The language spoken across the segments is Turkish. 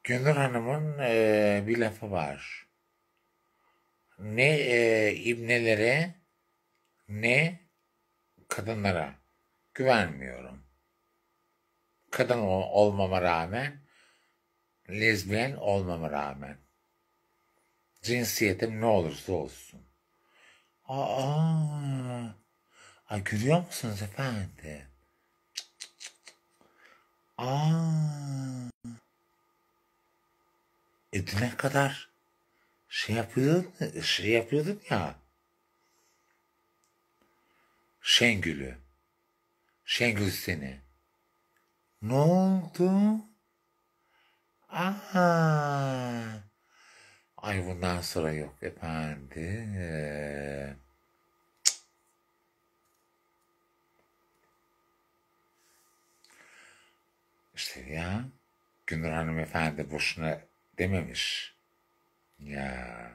Gönül Hanım'ın bir lafı var. Ne ibnelere ne kadınlara güvenmiyorum. Kadın olmama rağmen, lezbiyen olmama rağmen, cinsiyetim ne olursa olsun. Aa, ay görüyor musunuz efendim? Aa, düne kadar şey yapıyordun ya, Şengül seni. Ne oldu? Aa, ay bundan sonra yok efendim. İşte ya, Günür hanımefendi boşuna dememiş. Ya,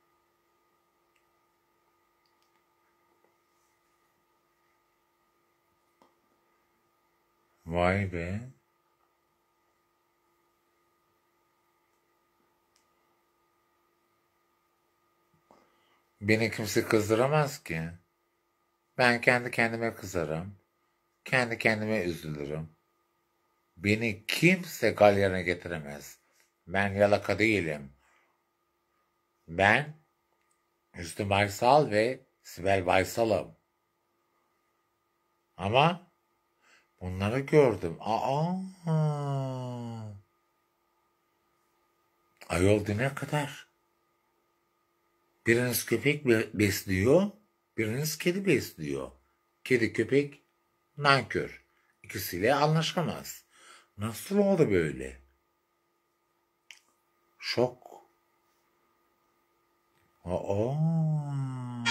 vay be. Beni kimse kızdıramaz ki. Ben kendi kendime kızarım. Kendi kendime üzülürüm. Beni kimse galyana getiremez. Ben yalaka değilim. Ben Hüsnü Baysal ve Sibel Baysal'ım. Ama bunları gördüm. Ayol düne kadar. Biriniz köpek besliyor, biriniz kedi besliyor. Kedi köpek nankör. İkisiyle anlaşamaz. Nasıl oldu böyle? Şok. Aa.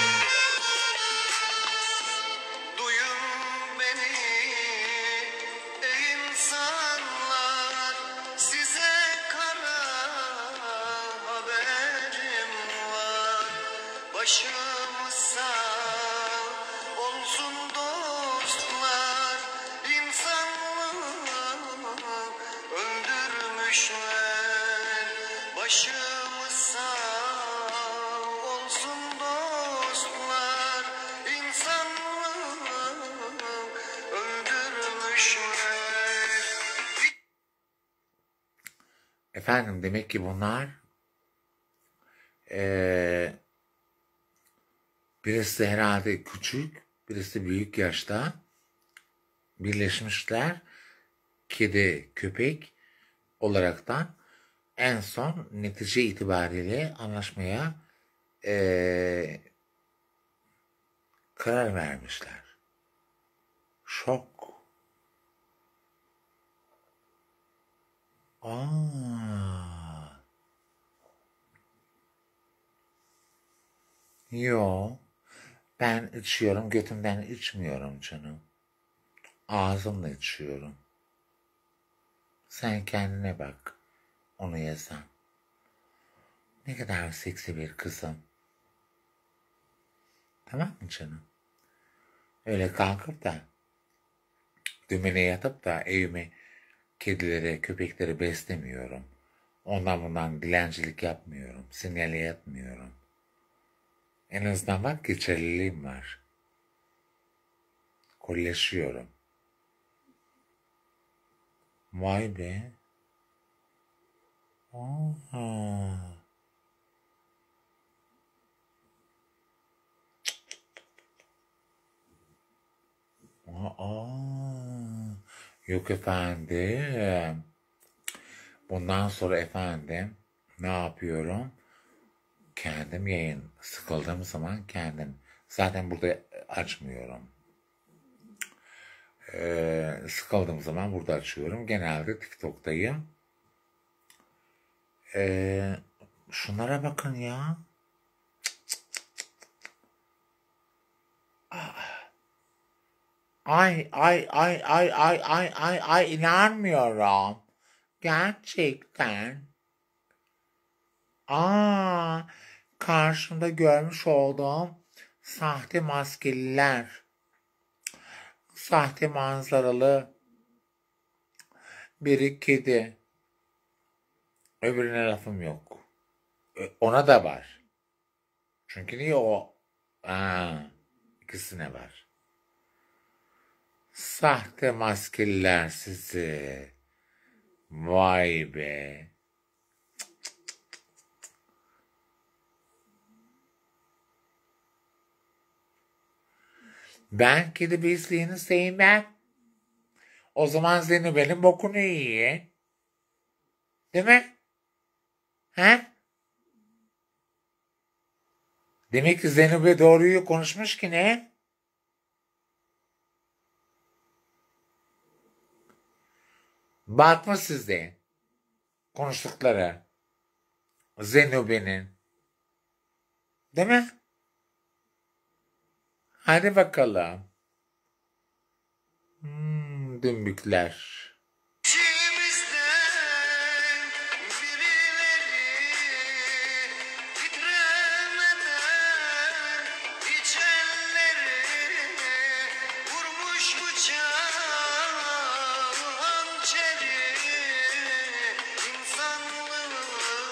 Duyun beni ey insanlar, size kara haberim var. Başımız sağ olsun dostlar, insanlığı öldürmüşler. Başımız sağ olsun dostlar, insanlığı öldürmüşler. Efendim demek ki bunlar birisi herhalde küçük, birisi büyük yaşta birleşmişler. Kedi, köpek olaraktan en son netice itibariyle anlaşmaya karar vermişler. Şok. Yo, ben içiyorum, götümden içmiyorum canım. Ağzımla içiyorum. Sen kendine bak, onu yesen. Ne kadar seksi bir kızım. Tamam mı canım? Öyle kalkıp da dümene yatıp da evime kedilere, köpekleri beslemiyorum. Ondan bundan dilencilik yapmıyorum. Sinyale yatmıyorum. En azından bak geçerliliğim var. Kolleşiyorum. Vay be. Aa. Yok efendim. Bundan sonra efendim ne yapıyorum? Kendim yayın. Sıkıldığım zaman kendim. Zaten burada açmıyorum. Sıkıldığım zaman burada açıyorum. Genelde TikTok'tayım. Şunlara bakın ya. Ay inanmıyorum. Gerçekten. Karşımda görmüş olduğum sahte maskeliler, sahte manzaralı biri kedi, Öbürüne lafım yok. Ona da var. Çünkü niye o? İkisine var. Sahte maskeliler sizi. Vay be. Ben kedi besleğini sevmem. O zaman Zeynep'in bokunu yiyin. Değil mi? He? Demek ki Zeynep'e doğruyu konuşmuş ki ne? Bakma sizde. Konuştukları. Zeynep'in. Değil mi? Hadi bakalım. Dümbükler. İçimizden birileri titremeden içenleri vurmuş bıçağı hançeri insanlığı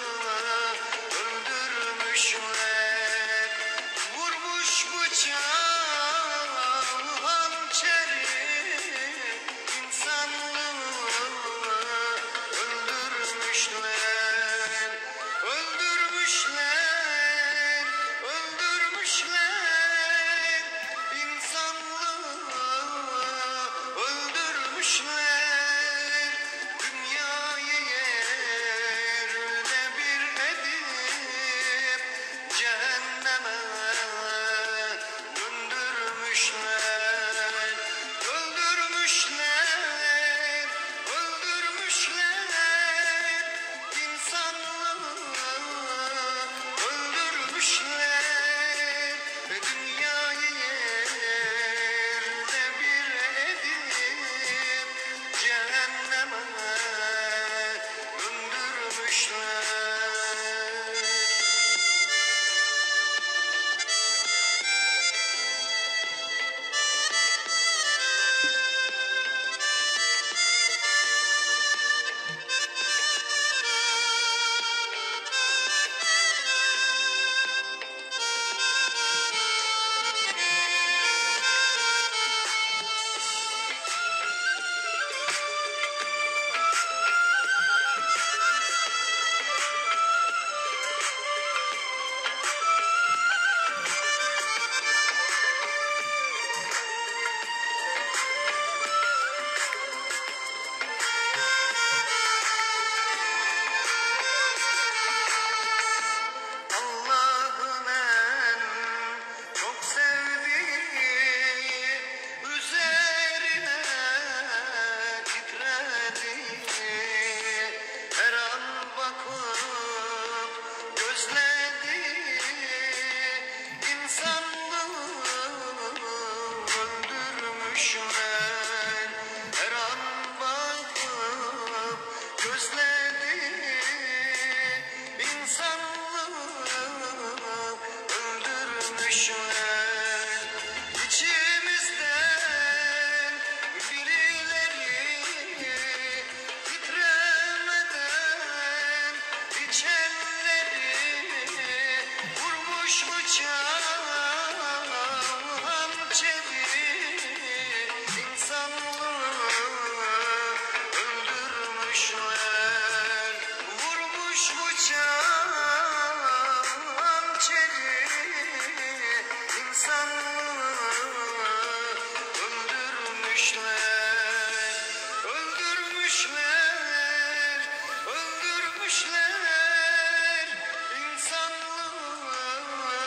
öldürmüşler vurmuş bıçağı hançeri insanlığı öldürmüşler, öldürmüşler, öldürmüşler, insanlığı öldürmüşler, dünyayı yerle bir edip cehenneme döndürmüşler, öldürmüşler, öldürmüşler, insanlığı öldürmüşler, dünyayı yerle bir edip cehenneme döndürmüşler. Allah'ın en çok sevdiği üzerine titrediği her an bakıp gözlediği insanlığı öldürmüşler her an bakıp gözlediği insanlığı öldürmüşler. İçimizden birileri titremeden içenleri vurmuş bıçağı hançeri insanlığı öldürmüşler. Vurmuş bıçağı hançeri insanlığı öldürmüşler. Öldürmüşler, öldürmüşler, insanlığı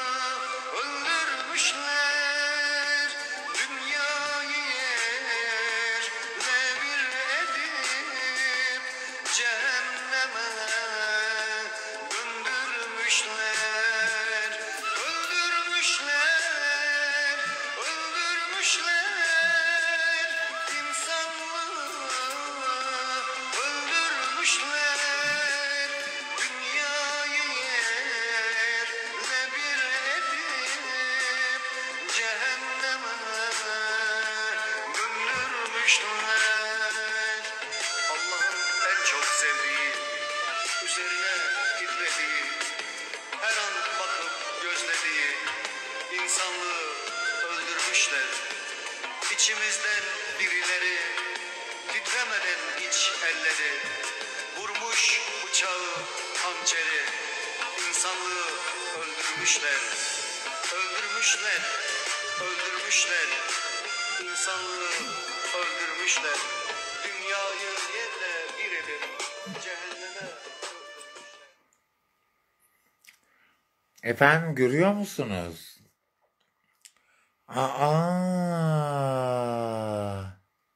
öldürmüşler, dünyayı yerle bir edip elleri, vurmuş bıçağı, hançeri, insanlığı öldürmüşler, öldürmüşler, öldürmüşler, insanlığı öldürmüşler, dünyayı yerle bir edip cehenneme götürmüşler. Efendim görüyor musunuz? Aa.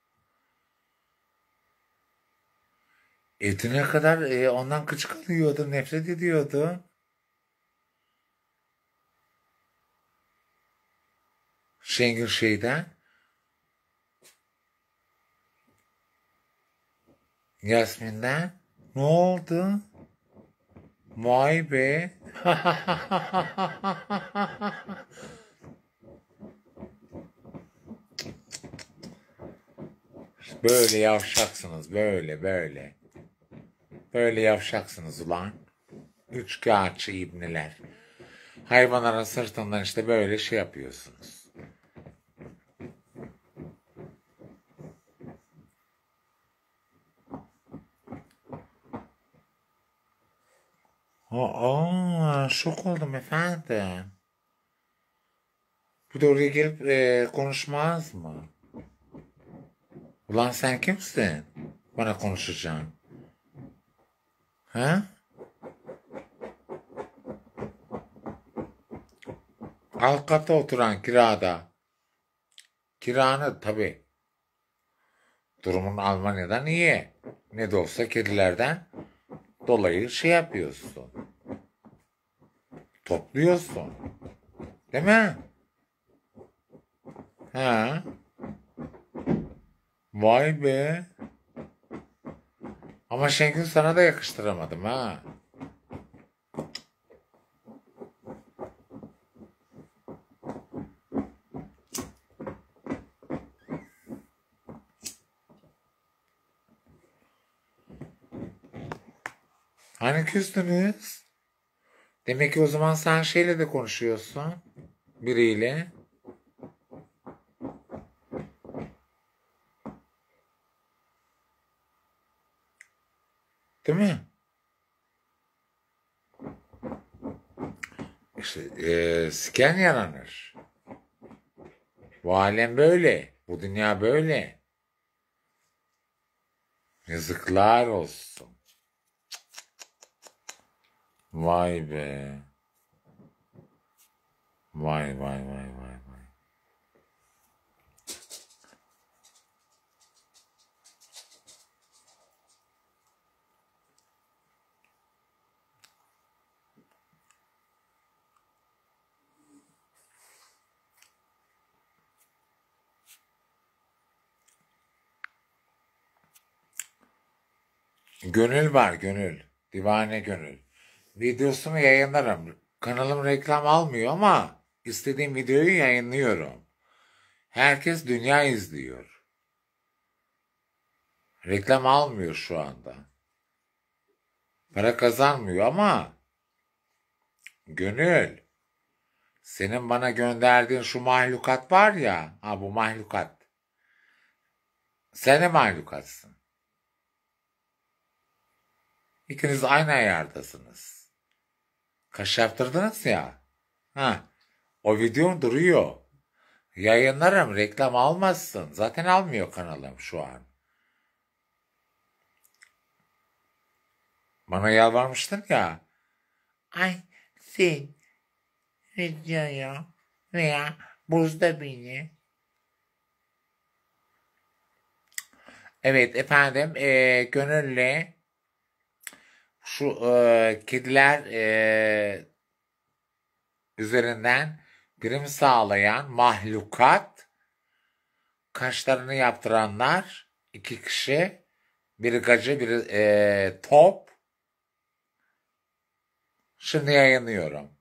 Etine kadar ondan gıcık alıyordu, nefret ediyordu. Şengül şeyden. Yasmin'den. Ne oldu? Vay be. Böyle yavşaksınız, böyle böyle. Böyle yavşaksınız ulan. Üçkağıtçı ibneler. Hayvanların sırtından işte böyle şey yapıyorsunuz. Şok oldum efendim. Bu da oraya gelip konuşmaz mı? Ulan sen kimsin? Bana konuşacaksın. Ha? Alt katta oturan kirada. Kiranı tabii. Durumun Almanya'dan iyi. Ne de olsa kedilerden dolayı şey yapıyorsun. Topluyorsun. Değil mi? Ha? Vay be. Ama Şengül sana da yakıştıramadım ha. Hani küstünüz? Demek ki o zaman sen şeyle de konuşuyorsun. Biriyle. Değil mi? İşte siken yaranır. Bu alem böyle. Bu dünya böyle. Yazıklar olsun. Vay be. Vay vay vay vay vay. Gönül var gönül. Divane gönül. Videosunu yayınlarım. Kanalım reklam almıyor ama istediğim videoyu yayınlıyorum. Herkes dünya izliyor. Reklam almıyor şu anda. Para kazanmıyor ama gönül. Senin bana gönderdiğin şu mahlukat var ya. Ha bu mahlukat. Sen de mahlukatsın. İkiniz aynı ayardasınız. Kaş yaptırdınız ya. Ha, o video duruyor. Yayınlarım, reklam almazsın. Zaten almıyor kanalım şu an. Bana yalvarmıştın ya. Ay sen videoyu veya buzda beni. Evet efendim gönülle şu kediler üzerinden prim sağlayan mahlukat, kaşlarını yaptıranlar 2 kişi, biri gacı biri top. Şimdi yayınlıyorum.